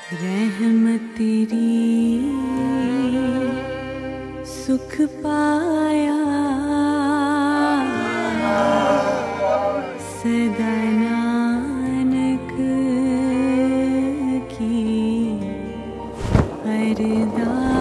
रहमत तेरी सुख पाया सदा नानक की अरदास।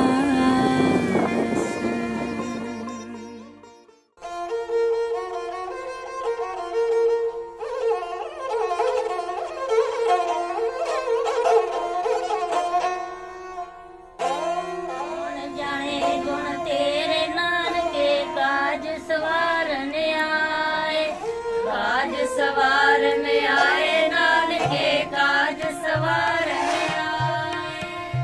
सवार में आए नानके काज सवार में आए।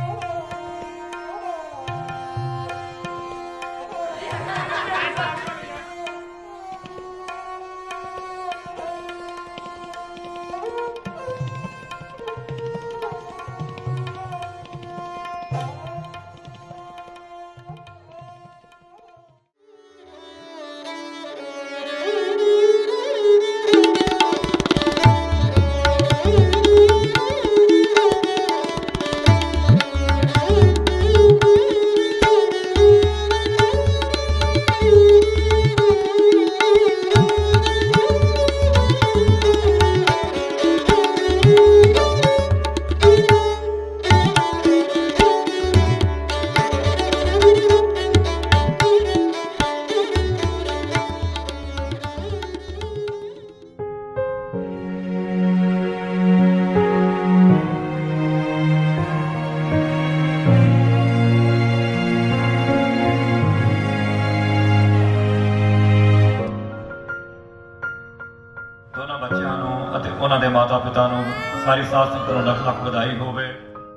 दोनों बच्चों ਅਤੇ ਉਹਨਾਂ ਦੇ ਮਾਤਾ ਪਿਤਾ ਨੂੰ ਸਾਰੀ ਸਾਧ ਸੰਗਤ ਨੂੰ ਲੱਖ ਲੱਖ ਵਧਾਈ ਹੋਵੇ।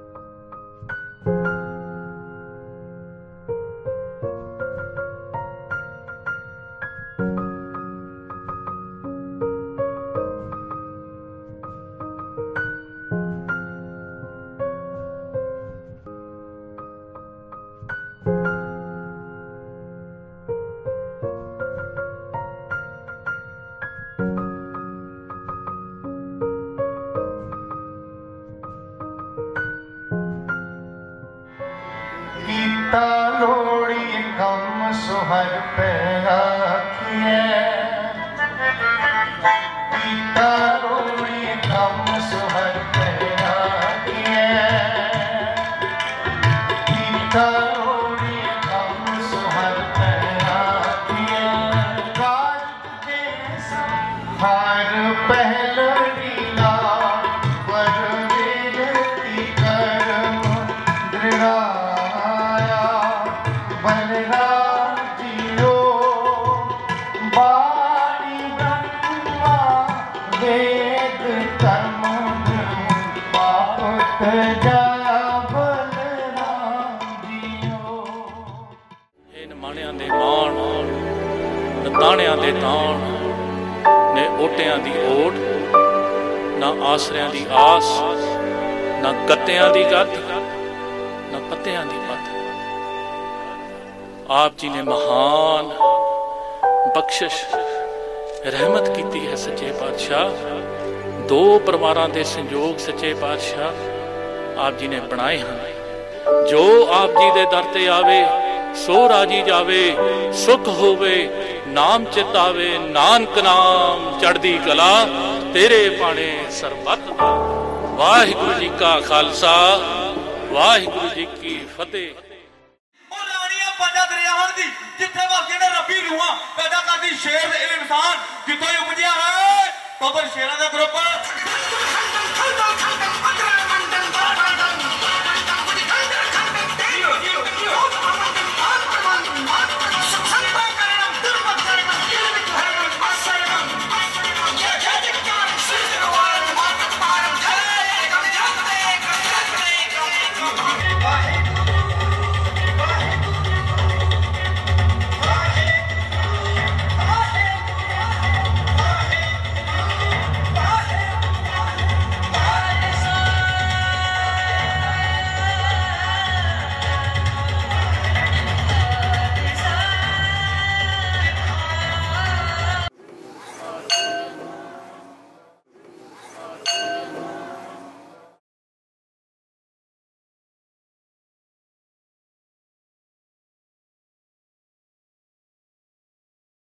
कीता लोड़ी कम सुहर पे आखिए, कीता लोड़ी कम सुहर पे आखिए, कीता लोड़ी कम सुहर पे आखिए। काज दे हर पहलड़ी ला पर वेदती कर्म दृढ़ा बलराम जियो बाणी ब्रह्मा वेद कर्म पाप जा बलराम जियो। इन माणियां दे माण ताणियां दे ताण ने ओटियां दी ओट ना आसरियां दी आस ना गत्तियां दी गत ना पत्तियां दी पत। आप जी ने महान बख्शिश रहमत की है सच्चे पातशाह। दो परिवारों के संयोग सच्चे पातशाह आप जी ने बनाए हैं। जो आप जी के दर ते आवे सो राजी जावे, सुख होवे नाम चित आवे। नानक नाम चढ़दी कला तेरे पाने सरबत। वाहिगुरु जी का खालसा वाहिगुरु जी की फतेह। जिथे वगदे ने रब्बी रूहां पैदा करदी शेर इंसान जिथों उपजिया है तो फिर शेरां दा ग्रुप